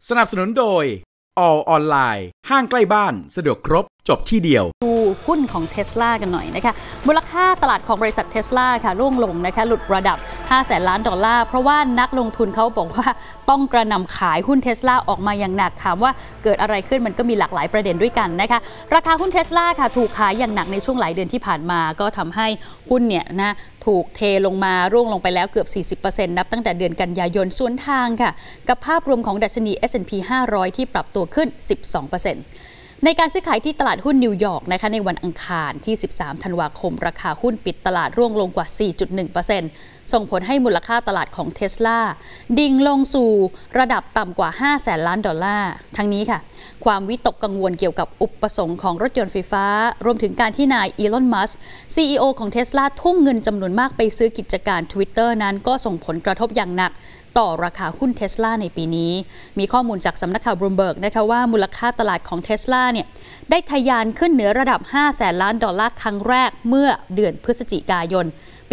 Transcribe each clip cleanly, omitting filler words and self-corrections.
สนับสนุนโดย All ออนไลน์ห้างใกล้บ้านสะดวกครบจบที่เดียวดูหุ้นของ Tesla กันหน่อยนะคะมูลค่าตลาดของบริษัท Tesla ค่ะร่วงลงนะคะหลุดระดับ$500 ล้านเพราะว่านักลงทุนเขาบอกว่าต้องกระหน่ำขายหุ้น Tesla ออกมาอย่างหนักถามว่าเกิดอะไรขึ้นมันก็มีหลากหลายประเด็นด้วยกันนะคะราคาหุ้น Tesla ค่ะถูกขายอย่างหนักในช่วงหลายเดือนที่ผ่านมาก็ทำให้หุ้นเนี่ยนะถูกเทลงมาร่วงลงไปแล้วเกือบ 40% นับตั้งแต่เดือนกันยายนสวนทางค่ะกับภาพรวมของดัชนี S&P 500 ที่ปรับตัวขึ้น 12%ในการซื้อขายที่ตลาดหุ้นนิวยอร์กนะคะในวันอังคารที่ 13 ธันวาคมราคาหุ้นปิดตลาดร่วงลงกว่า 4.1% ส่งผลให้มูลค่าตลาดของ Tesla ดิ่งลงสู่ระดับต่ำกว่า$500 ล้านทั้งนี้ค่ะความวิตกกังวลเกี่ยวกับอุปสงค์ของรถยนต์ไฟฟ้ารวมถึงการที่นายอีลอน มัสก์ CEO ของ Tesla ทุ่มเงินจำนวนมากไปซื้อกิจการ Twitter นั้นก็ส่งผลกระทบอย่างหนักต่อราคาหุ้น Tesla ในปีนี้มีข้อมูลจากสำนักข่าว Bloomberg นะคะว่ามูลค่าตลาดของ Tesla เนี่ยได้ทะยานขึ้นเหนือระดับ$500 ล้านครั้งแรกเมื่อเดือนพฤศจิกายนปี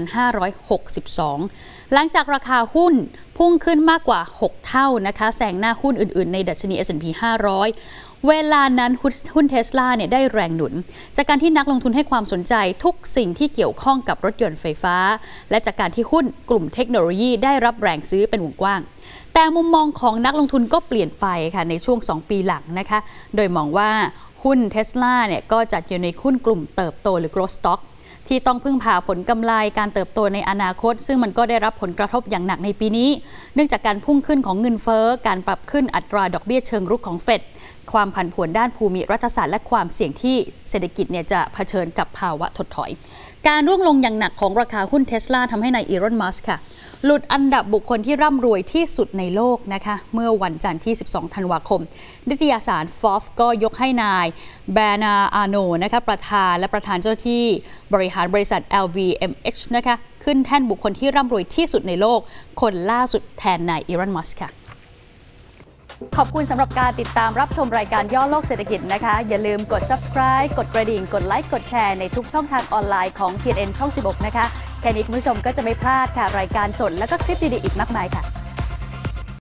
2562 หลังจากราคาหุ้นพุ่งขึ้นมากกว่า 6 เท่านะคะแซงหน้าหุ้นอื่นๆในดัชนี S&P 500 เวลานั้นหุ้น Tesla เนี่ยได้แรงหนุนจากการที่นักลงทุนให้ความสนใจทุกสิ่งที่เกี่ยวข้องกับรถยนต์ไฟฟ้าและจากการที่หุ้นกลุ่มเทคโนโลยีได้รับแรงซื้อเป็นวงกว้างแต่มุมมองของนักลงทุนก็เปลี่ยนไปค่ะในช่วง 2 ปีหลังนะคะโดยมองว่าหุ้น Tesla เนี่ยก็จัดอยู่ในหุ้นกลุ่มเติบโตหรือ growth stockที่ต้องพึ่งพาผลกำไรการเติบโตในอนาคตซึ่งมันก็ได้รับผลกระทบอย่างหนักในปีนี้เนื่องจากการพุ่งขึ้นของเงินเฟ้อการปรับขึ้นอัตราดอกเบี้ยเชิงรุกของเฟดความผันผวนด้านภูมิรัฐศาสตร์และความเสี่ยงที่เศรษฐกิจเนี่ยจะเผชิญกับภาวะถดถอยการร่วงลงอย่างหนักของราคาหุ้น Tesla ทำให้นายอีลอน มัสก์ค่ะหลุดอันดับบุคคลที่ร่ำรวยที่สุดในโลกนะคะเมื่อวันจันทร์ที่ 12 ธันวาคมนิตยสาร Forbes ก็ยกให้นายแบร์นาร์ด อาร์โนนะคะประธานเจ้าที่บริหารบริษัท LVMH นะคะขึ้นแท่นบุคคลที่ร่ำรวยที่สุดในโลกคนล่าสุดแทนนายอีลอน มัสก์ค่ะขอบคุณสำหรับการติดตามรับชมรายการย่อโลกเศรษฐกิจนะคะอย่าลืมกด subscribe กดกระดิ่งกดไลค์กดแชร์ในทุกช่องทางออนไลน์ของ TNN ช่อง 16 นะคะแค่นี้คุณผู้ชมก็จะไม่พลาดค่ะรายการสดและก็คลิปดีๆอีกมากมายค่ะ